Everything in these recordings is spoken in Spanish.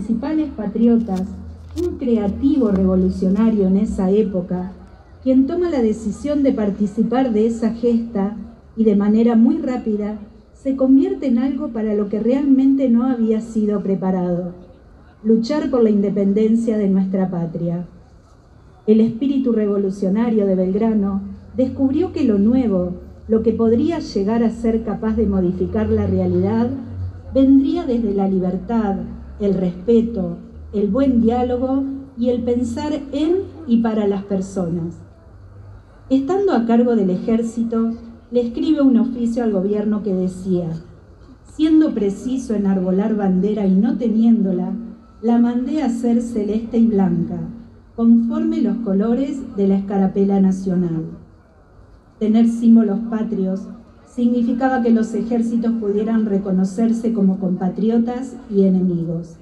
principales patriotas, un creativo revolucionario en esa época, quien toma la decisión de participar de esa gesta y de manera muy rápida se convierte en algo para lo que realmente no había sido preparado: luchar por la independencia de nuestra patria. El espíritu revolucionario de Belgrano descubrió que lo nuevo, lo que podría llegar a ser capaz de modificar la realidad, vendría desde la libertad, el respeto, el buen diálogo y el pensar en y para las personas. Estando a cargo del ejército, le escribe un oficio al gobierno que decía: siendo preciso enarbolar bandera y no teniéndola, la mandé a hacer celeste y blanca, conforme los colores de la escarapela nacional. Tener símbolos patrios significaba que los ejércitos pudieran reconocerse como compatriotas y enemigos.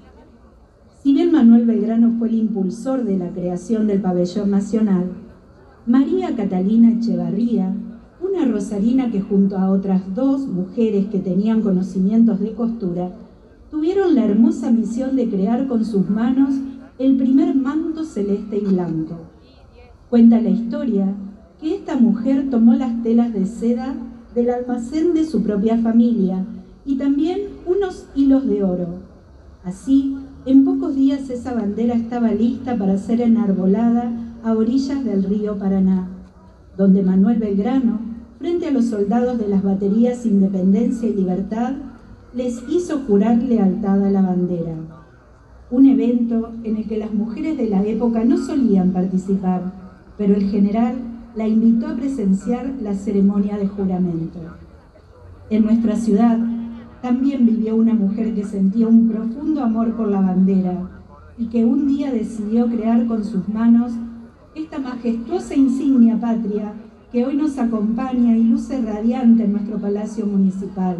Si bien Manuel Belgrano fue el impulsor de la creación del pabellón nacional, María Catalina Echevarría, una rosarina que junto a otras dos mujeres que tenían conocimientos de costura, tuvieron la hermosa misión de crear con sus manos el primer manto celeste y blanco. Cuenta la historia que esta mujer tomó las telas de seda del almacén de su propia familia y también unos hilos de oro. Así, en pocos días esa bandera estaba lista para ser enarbolada a orillas del río Paraná, donde Manuel Belgrano, frente a los soldados de las baterías Independencia y Libertad, les hizo jurar lealtad a la bandera. Un evento en el que las mujeres de la época no solían participar, pero el general la invitó a presenciar la ceremonia de juramento. En nuestra ciudad también vivió una mujer que sentía un profundo amor por la bandera y que un día decidió crear con sus manos esta majestuosa insignia patria que hoy nos acompaña y luce radiante en nuestro Palacio Municipal.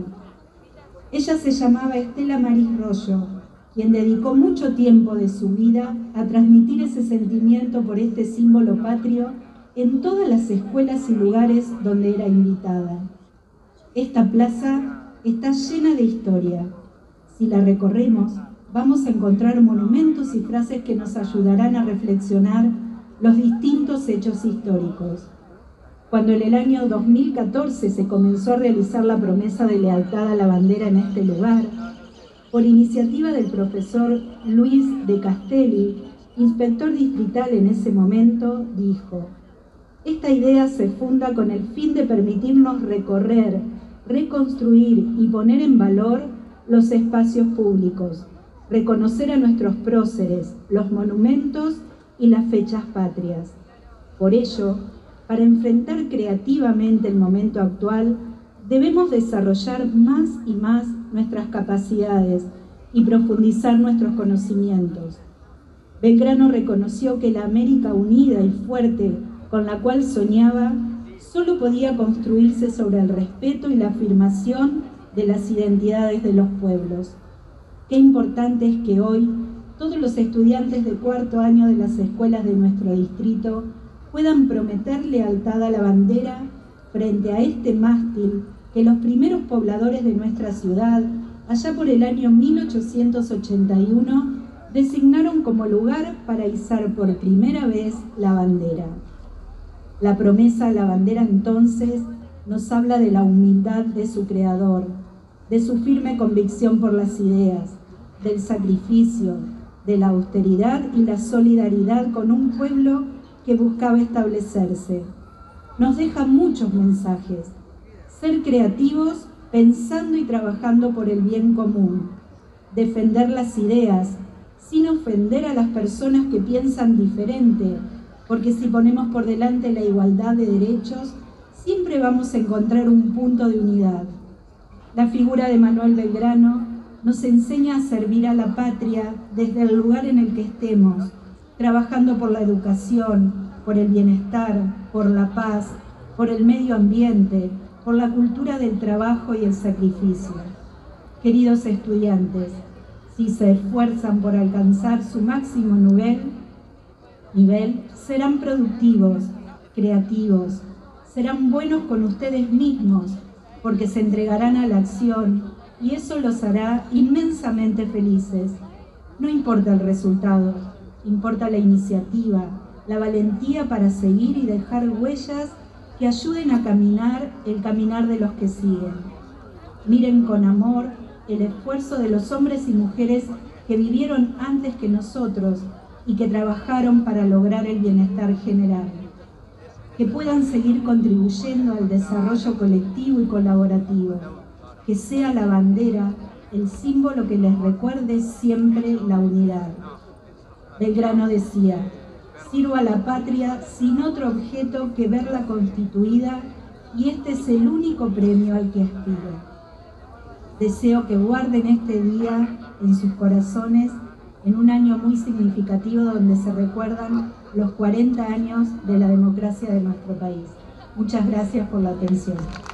Ella se llamaba Estela Maris Rollo, quien dedicó mucho tiempo de su vida a transmitir ese sentimiento por este símbolo patrio en todas las escuelas y lugares donde era invitada. Esta plaza está llena de historia. Si la recorremos, vamos a encontrar monumentos y frases que nos ayudarán a reflexionar los distintos hechos históricos. Cuando en el año 2014 se comenzó a realizar la promesa de lealtad a la bandera en este lugar, por iniciativa del profesor Luis de Castelli, inspector distrital en ese momento, dijo: esta idea se funda con el fin de permitirnos recorrer, reconstruir y poner en valor los espacios públicos, reconocer a nuestros próceres, los monumentos y las fechas patrias. Por ello, para enfrentar creativamente el momento actual, debemos desarrollar más y más nuestras capacidades y profundizar nuestros conocimientos. Belgrano reconoció que la América unida y fuerte con la cual soñaba solo podía construirse sobre el respeto y la afirmación de las identidades de los pueblos. Qué importante es que hoy todos los estudiantes de cuarto año de las escuelas de nuestro distrito puedan prometer lealtad a la bandera frente a este mástil que los primeros pobladores de nuestra ciudad, allá por el año 1881, designaron como lugar para izar por primera vez la bandera. La promesa a la bandera entonces nos habla de la humildad de su creador, de su firme convicción por las ideas, del sacrificio, de la austeridad y la solidaridad con un pueblo que buscaba establecerse. Nos deja muchos mensajes: ser creativos pensando y trabajando por el bien común, defender las ideas sin ofender a las personas que piensan diferente, porque si ponemos por delante la igualdad de derechos, siempre vamos a encontrar un punto de unidad. La figura de Manuel Belgrano nos enseña a servir a la patria desde el lugar en el que estemos, trabajando por la educación, por el bienestar, por la paz, por el medio ambiente, por la cultura del trabajo y el sacrificio. Queridos estudiantes, si se esfuerzan por alcanzar su máximo nivel, serán productivos, creativos, serán buenos con ustedes mismos, porque se entregarán a la acción y eso los hará inmensamente felices. No importa el resultado, importa la iniciativa, la valentía para seguir y dejar huellas que ayuden a caminar el caminar de los que siguen. Miren con amor el esfuerzo de los hombres y mujeres que vivieron antes que nosotros y que trabajaron para lograr el bienestar general. Que puedan seguir contribuyendo al desarrollo colectivo y colaborativo. Que sea la bandera el símbolo que les recuerde siempre la unidad. Belgrano decía: sirvo a la patria sin otro objeto que verla constituida, y este es el único premio al que aspiro. Deseo que guarden este día en sus corazones en un año muy significativo donde se recuerdan los 40 años de la democracia de nuestro país. Muchas gracias por la atención.